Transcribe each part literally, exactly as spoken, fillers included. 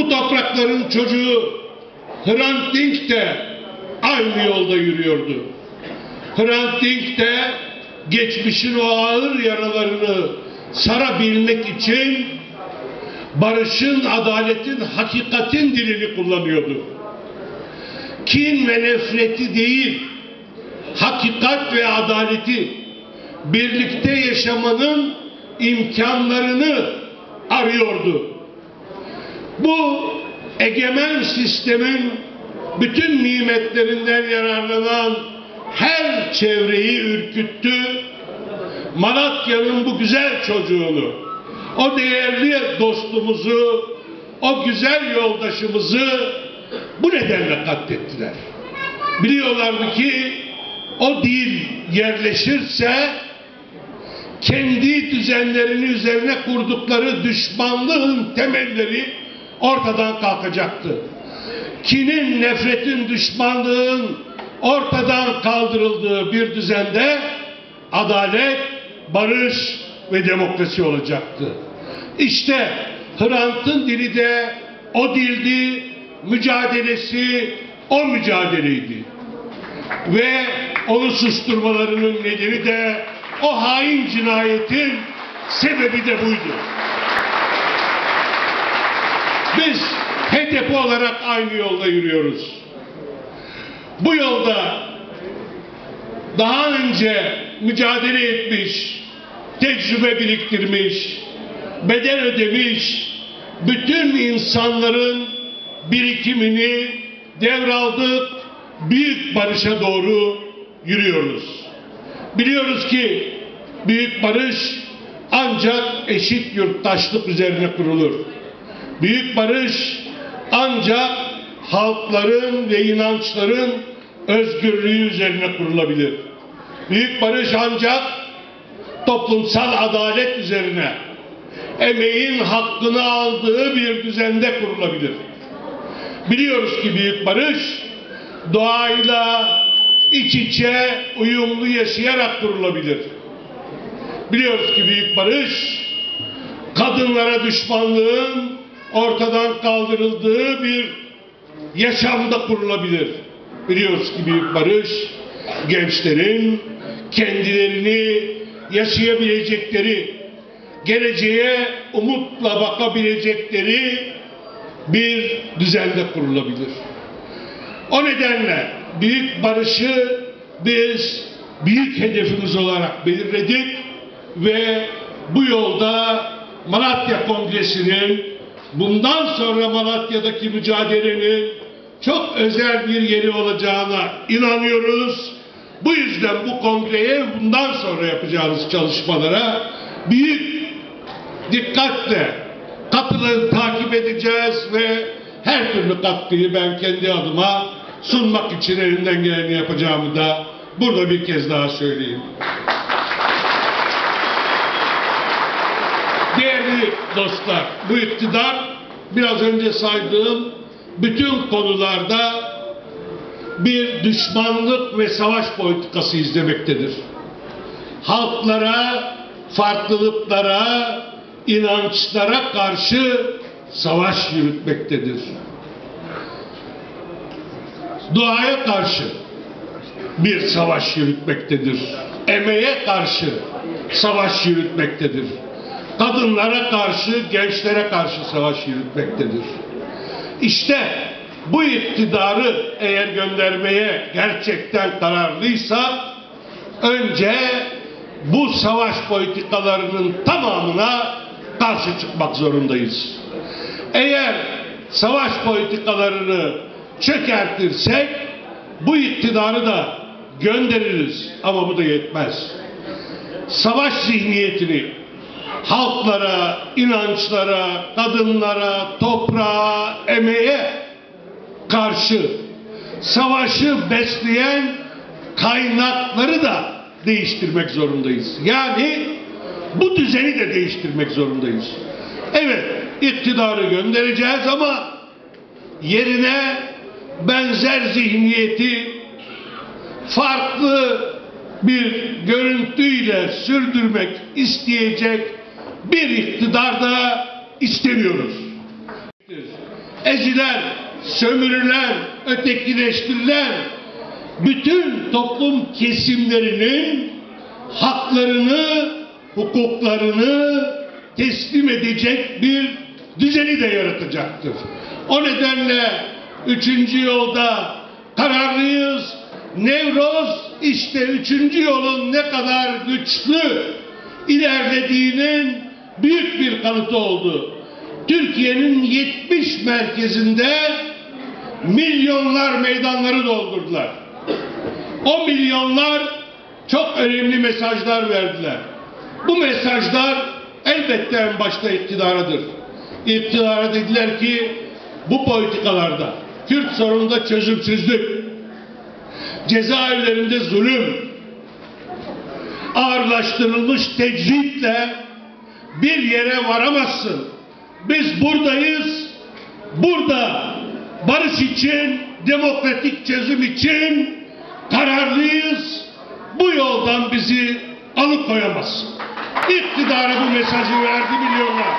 Bu toprakların çocuğu Hrant Dink de aynı yolda yürüyordu. Hrant Dink de geçmişin o ağır yaralarını sarabilmek için barışın, adaletin, hakikatin dilini kullanıyordu. Kin ve nefreti değil, hakikat ve adaleti, birlikte yaşamanın imkanlarını arıyordu. Bu egemen sistemin bütün nimetlerinden yararlanan her çevreyi ürküttü. Malatya'nın bu güzel çocuğunu, o değerli dostumuzu, o güzel yoldaşımızı bu nedenle katlettiler. Biliyorlardı ki o dil yerleşirse kendi düzenlerini üzerine kurdukları düşmanlığın temelleri ortadan kalkacaktı. Kinin, nefretin, düşmanlığın ortadan kaldırıldığı bir düzende adalet, barış ve demokrasi olacaktı. İşte Hrant'ın dili de o dildi, mücadelesi o mücadeleydi. Ve onu susturmalarının nedeni de o hain cinayetin sebebi de buydu. Biz H D P olarak aynı yolda yürüyoruz. Bu yolda daha önce mücadele etmiş, tecrübe biriktirmiş, bedel ödemiş bütün insanların birikimini devraldık, büyük barışa doğru yürüyoruz. Biliyoruz ki büyük barış ancak eşit yurttaşlık üzerine kurulur. Büyük barış ancak halkların ve inançların özgürlüğü üzerine kurulabilir. Büyük barış ancak toplumsal adalet üzerine, emeğin hakkını aldığı bir düzende kurulabilir. Biliyoruz ki büyük barış doğayla iç içe uyumlu yaşayarak kurulabilir. Biliyoruz ki büyük barış kadınlara düşmanlığın ortadan kaldırıldığı bir yaşamda kurulabilir. Biliyoruz ki büyük barış gençlerin kendilerini yaşayabilecekleri, geleceğe umutla bakabilecekleri bir düzende kurulabilir. O nedenle büyük barışı biz büyük hedefimiz olarak belirledik ve bu yolda Malatya Kongresi'nin, bundan sonra Malatya'daki mücadelenin çok özel bir yeri olacağına inanıyoruz. Bu yüzden bu kongreye, bundan sonra yapacağımız çalışmalara büyük dikkatle katılın, takip edeceğiz ve her türlü katkıyı ben kendi adıma sunmak için elimden geleni yapacağımı da burada bir kez daha söyleyeyim. Değerli dostlar, bu iktidar biraz önce saydığım bütün konularda bir düşmanlık ve savaş politikası izlemektedir. Halklara, farklılıklara, inançlara karşı savaş yürütmektedir. Doğaya karşı bir savaş yürütmektedir. Emeğe karşı savaş yürütmektedir. Kadınlara karşı, gençlere karşı savaş yürütmektedir. İşte bu iktidarı eğer göndermeye gerçekten kararlıysa önce bu savaş politikalarının tamamına karşı çıkmak zorundayız. Eğer savaş politikalarını çökertirsek bu iktidarı da göndeririz ama bu da yetmez. Savaş zihniyetini halklara, inançlara, kadınlara, toprağa, emeğe karşı savaşı besleyen kaynakları da değiştirmek zorundayız. Yani bu düzeni de değiştirmek zorundayız. Evet, iktidarı göndereceğiz ama yerine benzer zihniyeti farklı bir görüntüyle sürdürmek isteyecek bir iktidar da istemiyoruz. ezilen, sömürülen, ötekileştirilen bütün toplum kesimlerinin haklarını, hukuklarını teslim edecek bir düzeni de yaratacaktır. O nedenle üçüncü yolda kararlıyız. Nevroz işte üçüncü yolun ne kadar güçlü ilerlediğinin büyük bir kanıtı oldu. Türkiye'nin yetmiş merkezinde milyonlar meydanları doldurdular. O milyonlar çok önemli mesajlar verdiler. Bu mesajlar elbette en başta iktidaradır. İktidara dediler ki bu politikalarda Kürt sorununda çözümsüzlük, cezaevlerinde zulüm, ağırlaştırılmış tecritle bir yere varamazsın. Biz buradayız. Burada barış için, demokratik çözüm için kararlıyız. Bu yoldan bizi alıkoyamazsın. İktidara bu mesajı verdi milyonlar.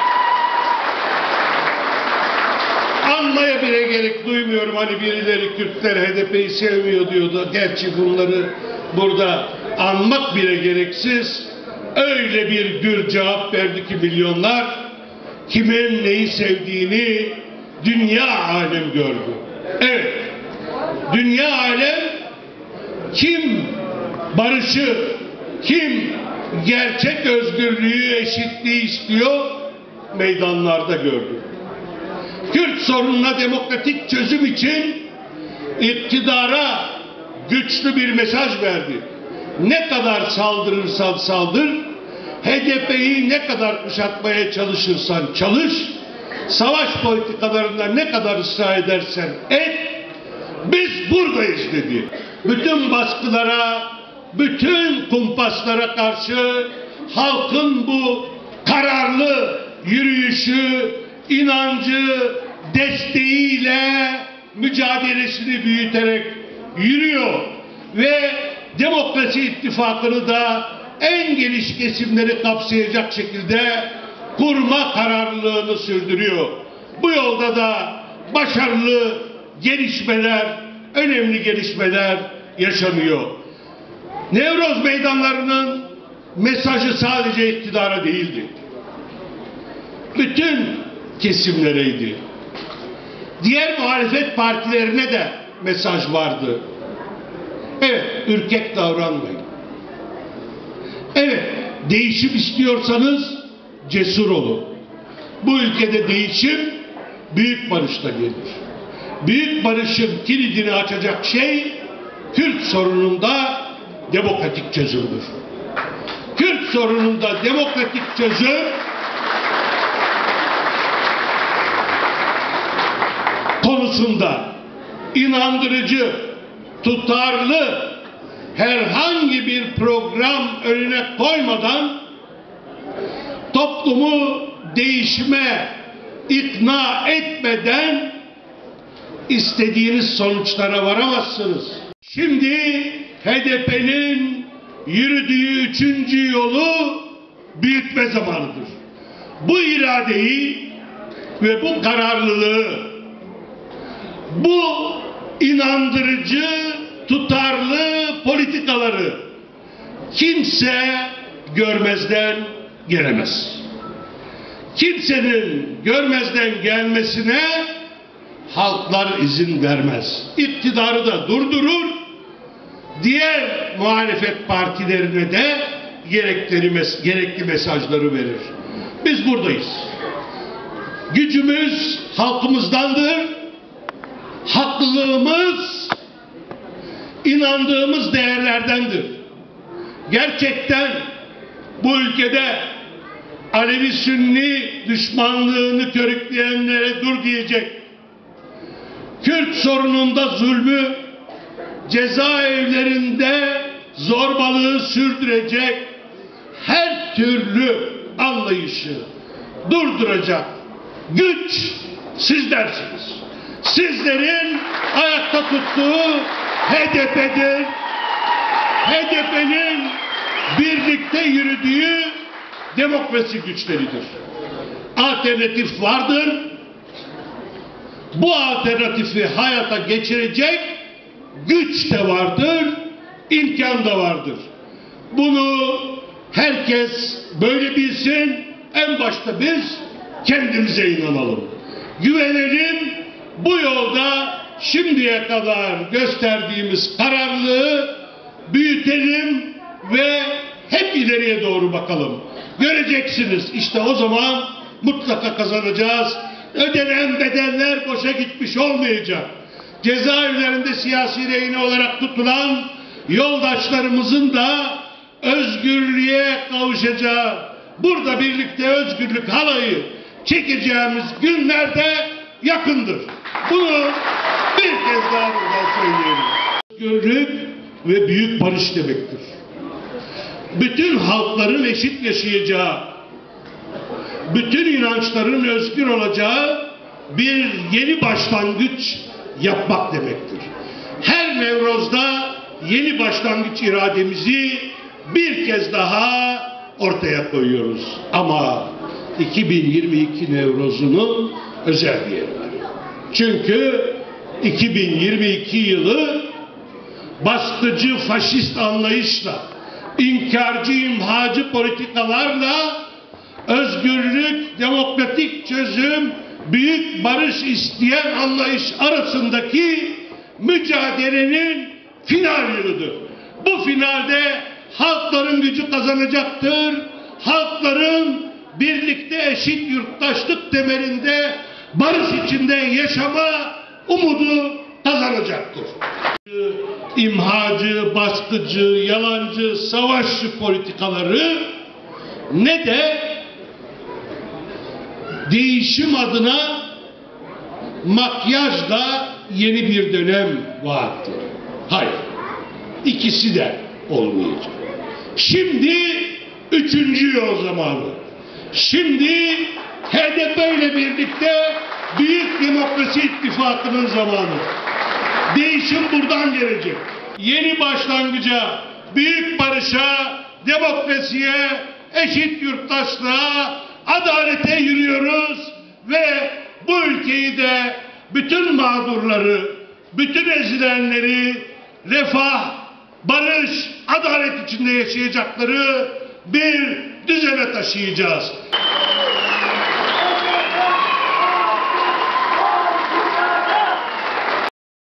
Anmaya bile gerek duymuyorum. Hani birileri Kürtler H D P'yi sevmiyor diyordu. Gerçi bunları burada anmak bile gereksiz. Öyle bir gür cevap verdi ki milyonlar kimin neyi sevdiğini dünya alem gördü. Evet. Dünya alem kim barışı, kim gerçek özgürlüğü, eşitliği istiyor meydanlarda gördü. Kürt sorununa demokratik çözüm için iktidara güçlü bir mesaj verdi. Ne kadar saldırırsan saldır, H D P'yi ne kadar kuşatmaya çalışırsan çalış, savaş politikalarında ne kadar ısrar edersen et, biz buradayız dedi. Bütün baskılara, bütün kumpaslara karşı halkın bu kararlı yürüyüşü, inancı, desteğiyle mücadelesini büyüterek yürüyor ve Demokrasi İttifakı'nı da en geniş kesimleri kapsayacak şekilde kurma kararlılığını sürdürüyor. Bu yolda da başarılı gelişmeler, önemli gelişmeler yaşanıyor. Nevroz meydanlarının mesajı sadece iktidara değildi. Bütün kesimlereydi. Diğer muhalefet partilerine de mesaj vardı. Evet, ürkek davranmayın. Evet, değişim istiyorsanız cesur olun. Bu ülkede değişim büyük barışla gelir. Büyük barışın kilidini açacak şey Kürt sorununda demokratik çözümdür. Kürt sorununda demokratik çözüm konusunda inandırıcı, tutarlı herhangi bir program önüne koymadan toplumu değişime ikna etmeden istediğiniz sonuçlara varamazsınız. Şimdi H D P'nin yürüdüğü üçüncü yolu büyütme zamanıdır. Bu iradeyi ve bu kararlılığı, bu inandırıcı, tutarlı politikaları kimse görmezden gelemez. Kimsenin görmezden gelmesine halklar izin vermez. İktidarı da durdurur, diğer muhalefet partilerine de gerekli, mes gerekli mesajları verir. Biz buradayız. Gücümüz halkımızdandır. Haklılığımız inandığımız değerlerdendir. Gerçekten bu ülkede Alevi-Sünni düşmanlığını körükleyenlere dur diyecek, Kürt sorununda zulmü, cezaevlerinde zorbalığı sürdürecek her türlü anlayışı durduracak güç sizlersiniz. Sizlerin ayakta tuttuğu H D P'dir. H D P'nin birlikte yürüdüğü demokrasi güçleridir. Alternatif vardır. bu alternatifi hayata geçirecek güç de vardır, imkan da vardır. Bunu herkes böyle bilsin, en başta biz kendimize inanalım. Güvenelim, bu yolda şimdiye kadar gösterdiğimiz kararlılığı büyütelim ve hep ileriye doğru bakalım. Göreceksiniz, işte o zaman mutlaka kazanacağız. Ödenen bedeller boşa gitmiş olmayacak. Cezaevlerinde siyasi rehine olarak tutulan yoldaşlarımızın da özgürlüğe kavuşacağı, burada birlikte özgürlük halayı çekeceğimiz günlerde yakındır. Bunu bir kez daha burada söyleyelim. Özgürlük ve büyük barış demektir. Bütün halkların eşit yaşayacağı, bütün inançların özgür olacağı bir yeni başlangıç yapmak demektir. Her Nevroz'da yeni başlangıç irademizi bir kez daha ortaya koyuyoruz. Ama iki bin yirmi iki Nevroz'unun özel bir yeri var. Çünkü iki bin yirmi iki yılı baskıcı faşist anlayışla, inkarcı imhacı politikalarla özgürlük, demokratik çözüm, büyük barış isteyen anlayış arasındaki mücadelenin final yılıdır. Bu finalde halkların gücü kazanacaktır. Halkların birlikte eşit yurttaşlık temelinde barış içinde yaşama umudu kazanacaktır. İmhacı, baskıcı, yalancı, savaşçı politikaları ne de değişim adına makyajla yeni bir dönem vaattı. Hayır. İkisi de olmayacak. Şimdi üçüncü yol zamanı. Şimdi H D P ile birlikte Büyük Demokrasi İttifakı'nın zamanı. Değişim buradan gelecek. Yeni başlangıca, büyük barışa, demokrasiye, eşit yurttaşlığa, adalete yürüyoruz ve bu ülkeyi de bütün mağdurları, bütün ezilenleri refah, barış, adalet içinde yaşayacakları bir düzene taşıyacağız.